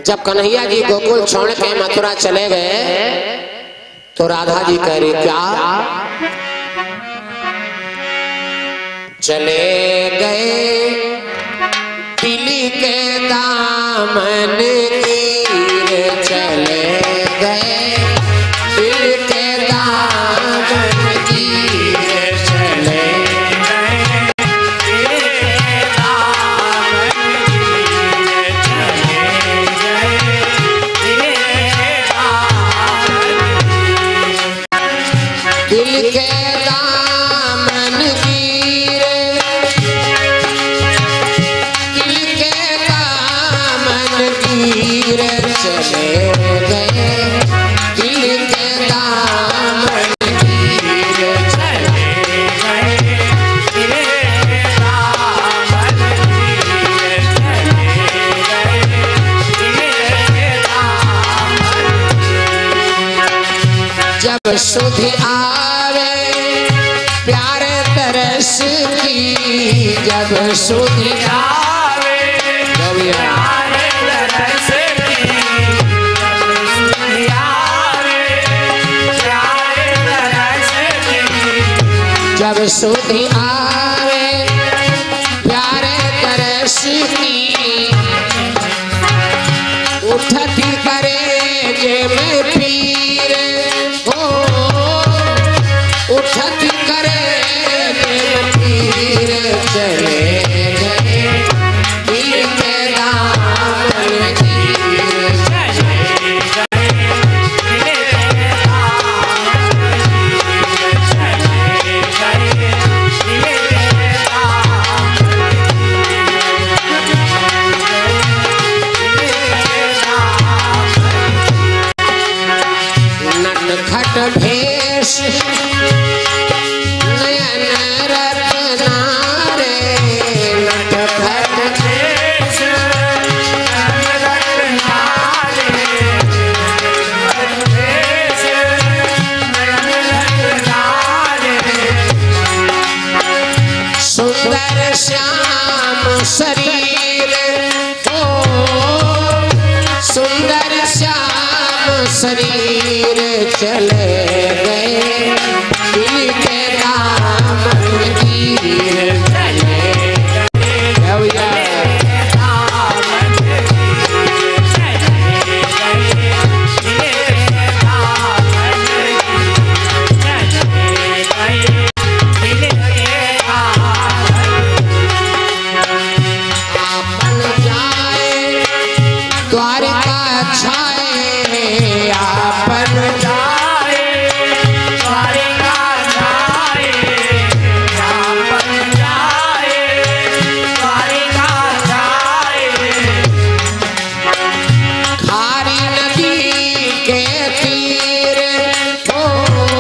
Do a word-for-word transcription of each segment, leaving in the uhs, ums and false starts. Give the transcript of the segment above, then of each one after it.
जब कन्हैया जी गोकुल छोड़ के मथुरा चले गए तो राधा जी कह रही क्या? चले गए तिली के दामन गिर, चले गए तिल के दामन गिर, चले गए तिल के दामन गिर, चले गए तिल के दामन गिर, तिल के दामन गिर, तिल के दामन गिर, चले गए तिल के दामन गिर, चले गए तिल के दामन गिर, चले गए तिल के दामन गिर। जब सुध आवे प्यारे तरस की, जब सुध आवे प्यारे तरस की, जब सुध आवे प्यारे तरस की, उठती करे जे में पीर हो, उठती करे जे में पीर, चले गए तिल के दामन गिर, चले गए तिल के दामन गिर, चले गए तिल के दामन गिर। नटखट भेष नयन रत्ना रे, नटखट भेष नयन रत्ना रे, भेष नयन रत्ना रे, सुंदर श्याम शरीर हो, सुंदर श्याम शरीर, चले गए तिल के दामन गिर, चले गए तिल के दामन गिर, चले गए तिल के दामन गिर, चले गए तिल के दामन गिर। आपन जाए द्वारिका छाए, आपन जाए द्वारिका छाए, आपन जाए द्वारिका छाए, खारी नदी के तीर हो,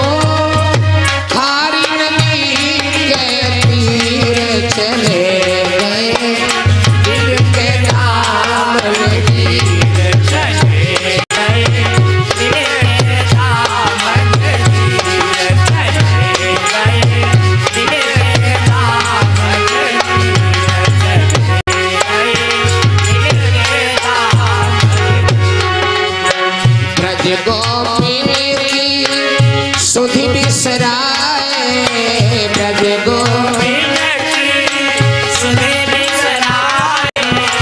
खारी नदी के तीर, चले गए तिल के दामन गिर, चले गए तिल के दामन गिर, चले गए तिल के दामन गिर, चले गए तिल के दामन गिर। ब्रज गोपिनी की सुधि बिसराए, ब्रज गोपिनी की सुधि बिसराए,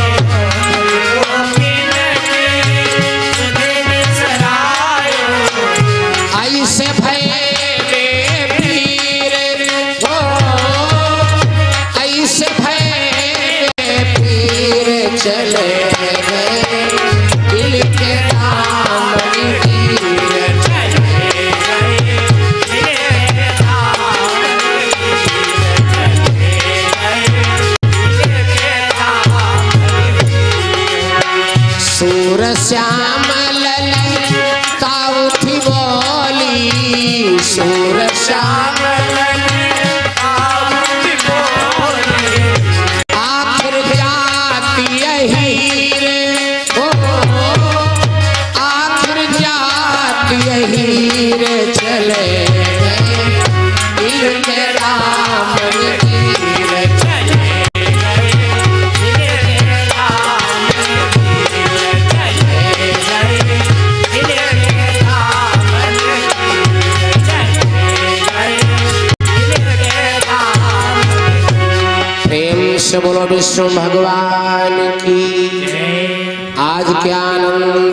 गोपिनी की सुधि बिसराए, ऐसे भये पीर हो, ऐसे भये पीर, चले गए तिल के दामन गिर, चले गए तिल के दामन गिर, चले गए तिल के दामन गिर। सूर श्याम ललिता उठी बोली, सूर श्याम ललिता उठी बोली, आखिर जाती यही रे हो, आखिर जाती यही रे, चले गए तिल के दामन गिर, चले गए तिल के दामन गिर, चले से बोलो विष्णु भगवान की। आज क्या आनंद